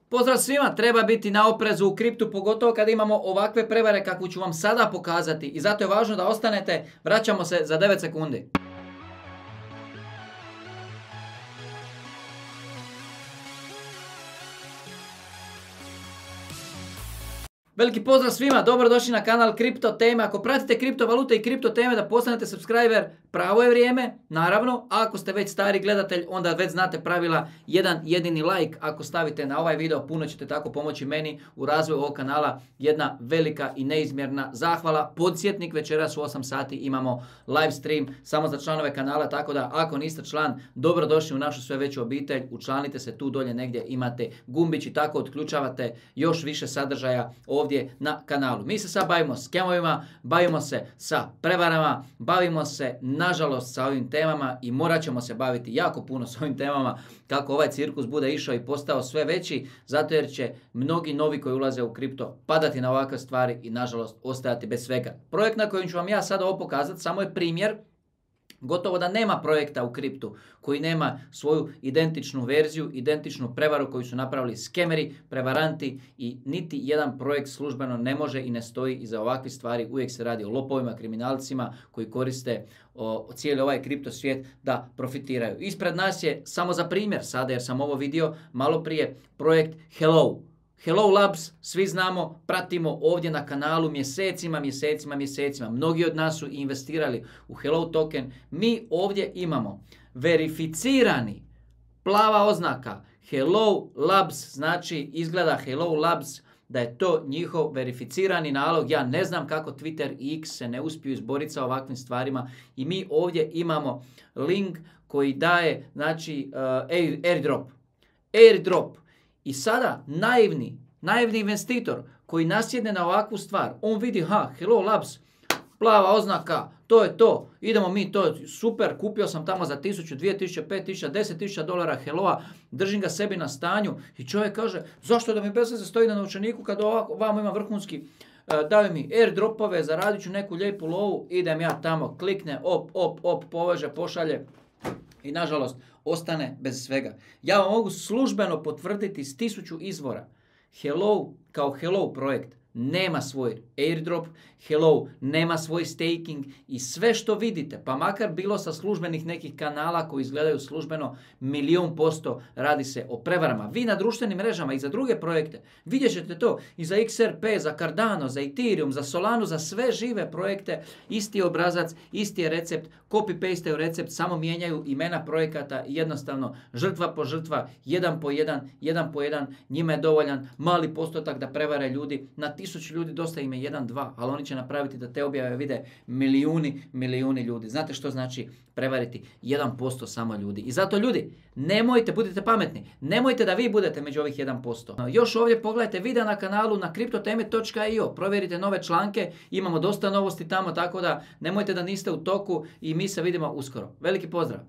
Pozdrav svima, treba biti na oprezu u kriptu, pogotovo kad imamo ovakve prevare kakvu ću vam sada pokazati. I zato je važno da ostanete, vraćamo se za 9 sekundi. Veliki pozdrav svima, dobrodošli na kanal Kripto Teme. Ako pratite kriptovalute i kripto teme da postanete subscriber, pravo je vrijeme, naravno. A ako ste već stari gledatelj, onda već znate pravila, jedan jedini like ako stavite na ovaj video, puno ćete tako pomoći meni u razvoju ovog kanala. Jedna velika i neizmjerna zahvala. Podsjetnik, večeras u 8 sati imamo live stream samo za članove kanala, tako da ako niste član, dobrodošli u našu sve veću obitelj. Učlanite se, tu dolje negdje imate gumbić i tako otključavate još više sadržaja ovdje na kanalu. Mi se sad bavimo skemovima, bavimo se sa prevarama, bavimo se nažalost sa ovim temama i morat ćemo se baviti jako puno s ovim temama kako ovaj cirkus bude išao i postao sve veći, zato jer će mnogi novi koji ulaze u kripto padati na ovakve stvari i nažalost ostajati bez svega. Projekt na kojem ću vam ja sada ovo pokazati samo je primjer. Gotovo da nema projekta u kriptu koji nema svoju identičnu verziju, identičnu prevaru koju su napravili skemeri, prevaranti i niti jedan projekt službeno ne može i ne stoji iza ovakvih stvari. Uvijek se radi o lopovima, kriminalcima koji koriste cijeli ovaj kripto svijet da profitiraju. Ispred nas je samo za primjer sada, jer sam ovo vidio malo prije, projekt Hello. Hello Labs, svi znamo, pratimo ovdje na kanalu mjesecima. Mnogi od nas su investirali u Hello token. Mi ovdje imamo verificirani, plava oznaka Hello Labs, znači izgleda Hello Labs da je to njihov verificirani nalog. Ja ne znam kako Twitter i X se ne uspiju izboriti sa ovakvim stvarima. I mi ovdje imamo link koji daje, znači, airdrop. I sada naivni investitor koji nasjedne na ovakvu stvar, on vidi, Hello Labs, plava oznaka, to je to, idemo mi, to je super, kupio sam tamo za 1000, 2000, 5000, 10.000 dolara Helloa, držim ga sebi na stanju i čovjek kaže, zašto da mi bez veze stoji na novčaniku kad ovamo ima vrhunski, daju mi airdropove, zaradit ću neku lijepu lovu, idem ja tamo, klikne, poveže, pošalje i nažalost ostane bez svega. Ja vam mogu službeno potvrditi s 1000 izvora. Hello kao Hello projekt nema svoj airdrop, Hello nema svoj staking i sve što vidite, pa makar bilo sa službenih nekih kanala koji izgledaju službeno, 1.000.000% radi se o prevarama. Vi na društvenim mrežama i za druge projekte vidjet ćete to i za XRP, za Cardano, za Ethereum, za Solanu, za sve žive projekte, isti obrazac, isti je recept, copy-paste recept, samo mijenjaju imena projekata i jednostavno žrtva po žrtva, jedan po jedan, njima je dovoljan mali postotak da prevare ljudi. Na 1000 ljudi dosta im je 1-2, ali oni će napraviti da te objave vide milijuni ljudi. Znate što znači prevariti 1% samo ljudi. I zato ljudi, nemojte, budite pametni, nemojte da vi budete među ovih 1%. Još ovdje pogledajte video na kanalu na kriptoteme.io, provjerite nove članke, imamo dosta novosti tamo, tako da nemojte da niste u toku i mi se vidimo uskoro. Veliki pozdrav!